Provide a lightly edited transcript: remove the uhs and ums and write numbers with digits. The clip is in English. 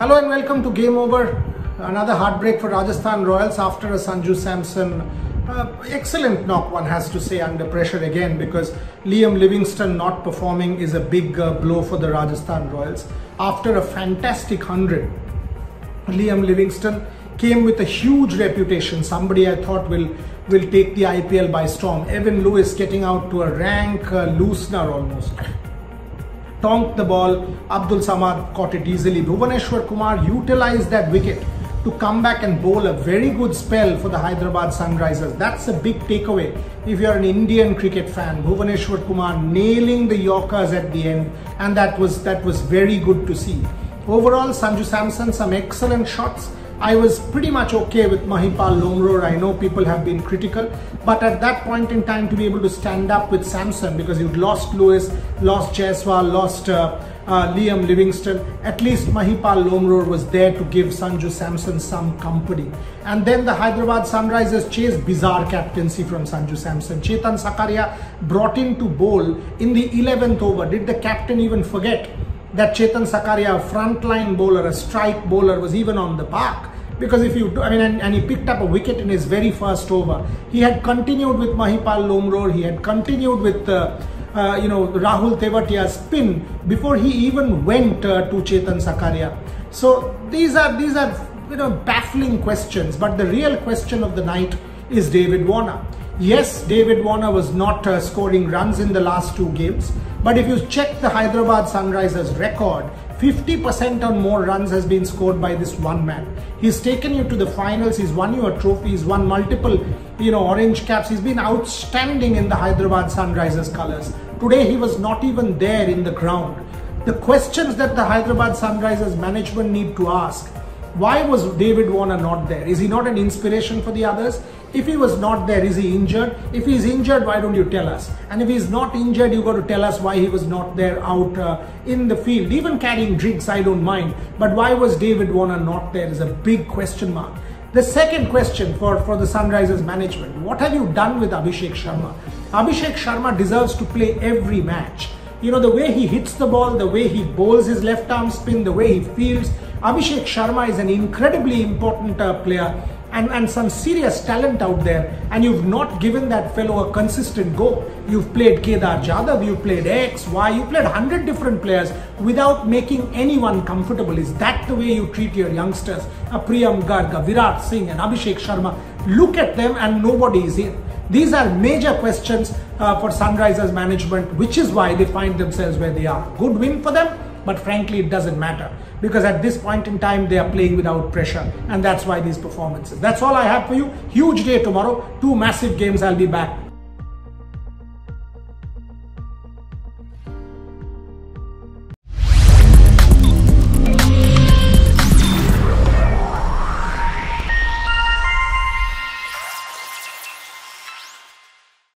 Hello and welcome to Game Over. Another heartbreak for Rajasthan Royals after a Sanju Samson excellent knock, one has to say, under pressure again, because Liam Livingstone not performing is a big blow for the Rajasthan Royals. After a fantastic 100, Liam Livingstone came with a huge reputation, somebody I thought will take the IPL by storm. Evan Lewis getting out to a rank loosener almost. Tonked the ball, Abdul Samad caught it easily. Bhuvaneshwar Kumar utilized that wicket to come back and bowl a very good spell for the Hyderabad Sunrisers. That's a big takeaway if you're an Indian cricket fan. Bhuvaneshwar Kumar nailing the Yorkers at the end, and that was very good to see. Overall, Sanju Samson, some excellent shots. I was pretty much okay with Mahipal Lomror. I know people have been critical, but at that point in time, to be able to stand up with Samson, because you'd lost Lewis, lost Jaiswal, lost Liam Livingstone, at least Mahipal Lomror was there to give Sanju Samson some company. And then the Hyderabad Sunrisers chased bizarre captaincy from Sanju Samson. Chetan Sakaria brought in to bowl in the 11th over. Did the captain even forget that Chetan Sakaria, a frontline bowler, a strike bowler, was even on the park? Because if you, and he picked up a wicket in his very first over. He had continued with Mahipal Lomror, he had continued with Rahul Tevatia's spin before he even went to Chetan Sakaria. So these are baffling questions. But the real question of the night is David Warner. Yes, David Warner was not scoring runs in the last two games, but if you check the Hyderabad Sunrisers record, 50% or more runs has been scored by this one man. He's taken you to the finals, he's won you a trophy, he's won multiple, orange caps. He's been outstanding in the Hyderabad Sunrisers colours. Today he was not even there in the ground. The questions that the Hyderabad Sunrisers management need to ask: why was David Warner not there? Is he not an inspiration for the others? If he was not there, is he injured? If he's injured, why don't you tell us? And if he's not injured, you got to tell us why he was not there out in the field. Even carrying drinks, I don't mind. But why was David Warner not there is a big question mark. The second question for the Sunrisers management: what have you done with Abhishek Sharma? Abhishek Sharma deserves to play every match. The way he hits the ball, the way he bowls his left arm spin, the way he fields. Abhishek Sharma is an incredibly important player and some serious talent out there, and you've not given that fellow a consistent go. You've played Kedar Jadhav, you've played X, Y, you played 100 different players without making anyone comfortable. Is that the way you treat your youngsters? Priyam Garg, Virat Singh and Abhishek Sharma. Look at them and nobody is in. These are major questions for Sunrisers management, which is why they find themselves where they are. Good win for them, but frankly it doesn't matter, because at this point in time they are playing without pressure, and that's why these performances. That's all I have for you. Huge day tomorrow, two massive games. I'll be back